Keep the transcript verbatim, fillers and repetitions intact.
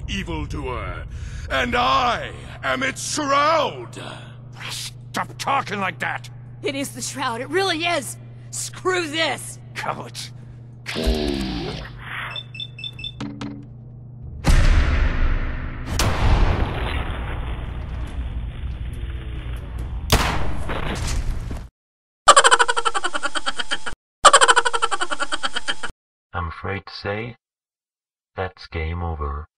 evildoer, and I am its shroud! Stop talking like that! It is the shroud, it really is! Screw this! Cowards! I'm afraid to say, that's game over.